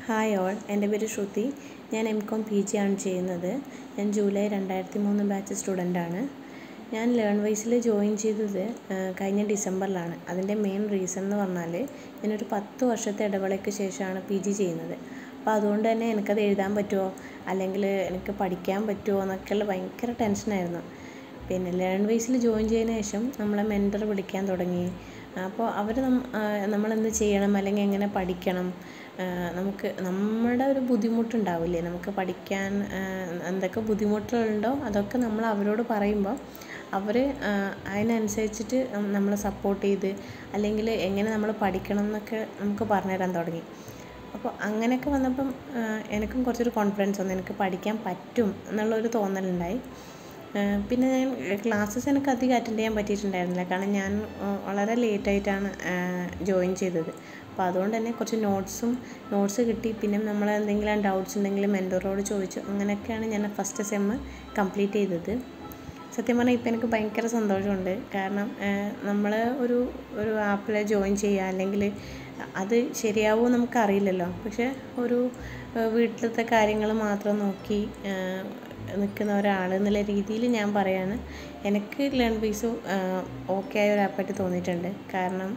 Hi all, എൻ്റെ പേര് ശ്രുതി. ഞാൻ എം.കോം PG ആണ് ചെയ്യുന്നത്. ഞാൻ ജൂലൈ 2003 ബാച്ച് സ്റ്റുഡൻ്റാണ്. ഞാൻ ലേൺവൈസിൽ ജോയിൻ ചെയ്തത് കഴിഞ്ഞ ഡിസംബറിലാണ്. അതിൻ്റെ മെയിൻ റീസൺ എന്ന് പറഞ്ഞാൽ ഞാനൊരു 10 വർഷത്തെ ഇടവേളയ്ക്ക് ശേഷമാണ് PG ചെയ്യുന്നത്. അപ്പോൾ അതുകൊണ്ട് തന്നെ എനിക്കത് എഴുതാൻ പറ്റുമോ, അല്ലെങ്കിൽ എനിക്ക് പഠിക്കാൻ പറ്റുമോ എന്നൊക്കെയുള്ള ഭയങ്കര ടെൻഷനായിരുന്നു. പിന്നെ ലേൺവൈസിൽ ജോയിൻ ചെയ്തതിന് ശേഷം നമ്മളെ മെൻറ്റർ വിളിക്കാൻ തുടങ്ങി. അപ്പോൾ അവർ നമ്മളെന്ത് ചെയ്യണം, അല്ലെങ്കിൽ എങ്ങനെ പഠിക്കണം, നമുക്ക് നമ്മുടെ ഒരു ബുദ്ധിമുട്ടുണ്ടാവില്ലേ, നമുക്ക് പഠിക്കാൻ എന്തൊക്കെ ബുദ്ധിമുട്ടുകളുണ്ടോ അതൊക്കെ നമ്മൾ അവരോട് പറയുമ്പോൾ അവർ അതിനനുസരിച്ചിട്ട് നമ്മളെ സപ്പോർട്ട് ചെയ്ത്, അല്ലെങ്കിൽ എങ്ങനെ നമ്മൾ പഠിക്കണം എന്നൊക്കെ നമുക്ക് പറഞ്ഞുതരാൻ തുടങ്ങി. അപ്പോൾ അങ്ങനെയൊക്കെ വന്നപ്പം എനിക്കും കുറച്ചൊരു കോൺഫിഡൻസ് വന്നു, എനിക്ക് പഠിക്കാൻ പറ്റും എന്നുള്ളൊരു തോന്നലുണ്ടായി. പിന്നെ ഞാൻ ക്ലാസ്സസ് എനിക്ക് അധികം അറ്റൻഡ് ചെയ്യാൻ പറ്റിയിട്ടുണ്ടായിരുന്നില്ല, കാരണം ഞാൻ വളരെ ലേറ്റായിട്ടാണ് ജോയിൻ ചെയ്തത്. അപ്പോൾ അതുകൊണ്ട് തന്നെ കുറച്ച് നോട്ട്സ് കിട്ടി. പിന്നെ നമ്മൾ എന്തെങ്കിലും ഡൗട്ട്സ് ഉണ്ടെങ്കിൽ മെൻറ്ററോട് ചോദിച്ചു. അങ്ങനെയൊക്കെയാണ് ഞാൻ ഫസ്റ്റ് സെമ്മ് കംപ്ലീറ്റ് ചെയ്തത്. സത്യം പറഞ്ഞാൽ ഇപ്പോൾ എനിക്ക് ഭയങ്കര സന്തോഷമുണ്ട്. കാരണം നമ്മൾ ഒരു ആപ്പിൽ ജോയിൻ ചെയ്യുക, അല്ലെങ്കിൽ അത് ശരിയാവുമോ നമുക്കറിയില്ലല്ലോ. പക്ഷേ ഒരു വീട്ടിലത്തെ കാര്യങ്ങൾ മാത്രം നോക്കി നിൽക്കുന്ന ഒരാൾ എന്നുള്ള രീതിയിൽ ഞാൻ പറയാണ്, എനിക്ക് ലേൺവൈസ് ഓക്കെ ആയ ഒരു ആപ്പായിട്ട് തോന്നിയിട്ടുണ്ട്. കാരണം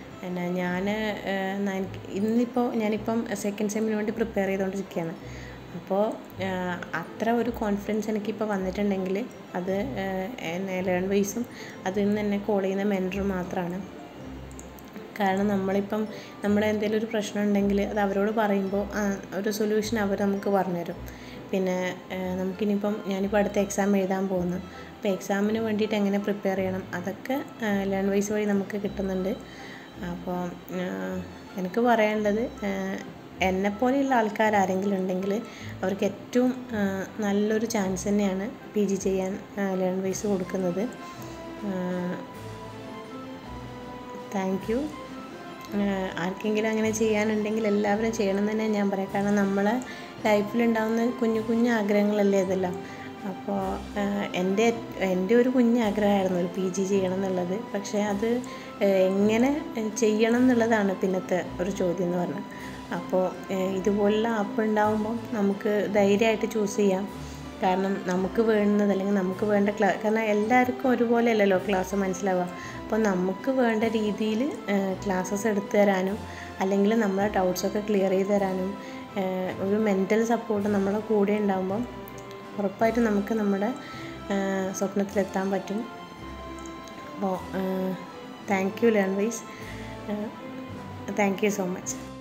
ഞാനിപ്പം സെക്കൻഡ് സെമ്മിന് വേണ്ടി പ്രിപ്പയർ ചെയ്തുകൊണ്ടിരിക്കുകയാണ്. അപ്പോൾ അത്ര ഒരു കോൺഫിഡൻസ് എനിക്കിപ്പോൾ വന്നിട്ടുണ്ടെങ്കിൽ അത് ലേൺവൈസും അതിൽ നിന്ന് എന്നെ കോൾ ചെയ്യുന്ന മെൻറ്റർ മാത്രമാണ്. കാരണം നമ്മുടെ എന്തെങ്കിലും ഒരു പ്രശ്നം ഉണ്ടെങ്കിൽ അത് അവരോട് പറയുമ്പോൾ ഒരു സൊല്യൂഷൻ അവർ നമുക്ക് പറഞ്ഞുതരും. പിന്നെ ഞാനിപ്പോൾ അടുത്ത എക്സാം എഴുതാൻ പോകുന്നു. അപ്പോൾ എക്സാമിന് വേണ്ടിയിട്ട് എങ്ങനെ പ്രിപ്പയർ ചെയ്യണം അതൊക്കെ ലേൺവൈസ് വഴി നമുക്ക് കിട്ടുന്നുണ്ട്. അപ്പോൾ എനിക്ക് പറയാനുള്ളത്, എന്നെപ്പോലെയുള്ള ആൾക്കാർ ആരെങ്കിലും ഉണ്ടെങ്കിൽ അവർക്ക് ഏറ്റവും നല്ലൊരു ചാൻസ് തന്നെയാണ് PG ചെയ്യാൻ ലേൺവൈസ് കൊടുക്കുന്നത്. Thank you. ആർക്കെങ്കിലും അങ്ങനെ ചെയ്യാനുണ്ടെങ്കിൽ എല്ലാവരും ചെയ്യണം എന്ന് തന്നെ ഞാൻ പറയാം. കാരണം നമ്മളെ ലൈഫിലുണ്ടാകുന്ന കുഞ്ഞു ആഗ്രഹങ്ങളല്ലേ ഇതെല്ലാം. അപ്പോൾ എൻ്റെ ഒരു ആഗ്രഹമായിരുന്നു ഒരു PG ചെയ്യണം എന്നുള്ളത്. പക്ഷേ അത് എങ്ങനെ ചെയ്യണം എന്നുള്ളതാണ് പിന്നത്തെ ഒരു ചോദ്യം എന്ന് പറഞ്ഞാൽ. അപ്പോൾ ഇതുപോലുള്ള ആപ്പ് ഉണ്ടാകുമ്പോൾ നമുക്ക് ധൈര്യമായിട്ട് ചൂസ് ചെയ്യാം. കാരണം നമുക്ക് വേണ്ടുന്നത്, അല്ലെങ്കിൽ നമുക്ക് വേണ്ട കാരണം എല്ലാവർക്കും ഒരുപോലെ അല്ലല്ലോ ക്ലാസ് മനസ്സിലാവുക. അപ്പോൾ നമുക്ക് വേണ്ട രീതിയിൽ ക്ലാസ്സസ് എടുത്തു തരാനും, അല്ലെങ്കിൽ നമ്മളെ ഡൗട്ട്സൊക്കെ ക്ലിയർ ചെയ്ത് തരാനും ഒരു മെൻ്റൽ സപ്പോർട്ട് നമ്മളെ കൂടെ ഉണ്ടാകുമ്പം ഉറപ്പായിട്ടും നമുക്ക് നമ്മുടെ സ്വപ്നത്തിലെത്താൻ പറ്റും. അപ്പോൾ thank you Learnwise. Thank you so much.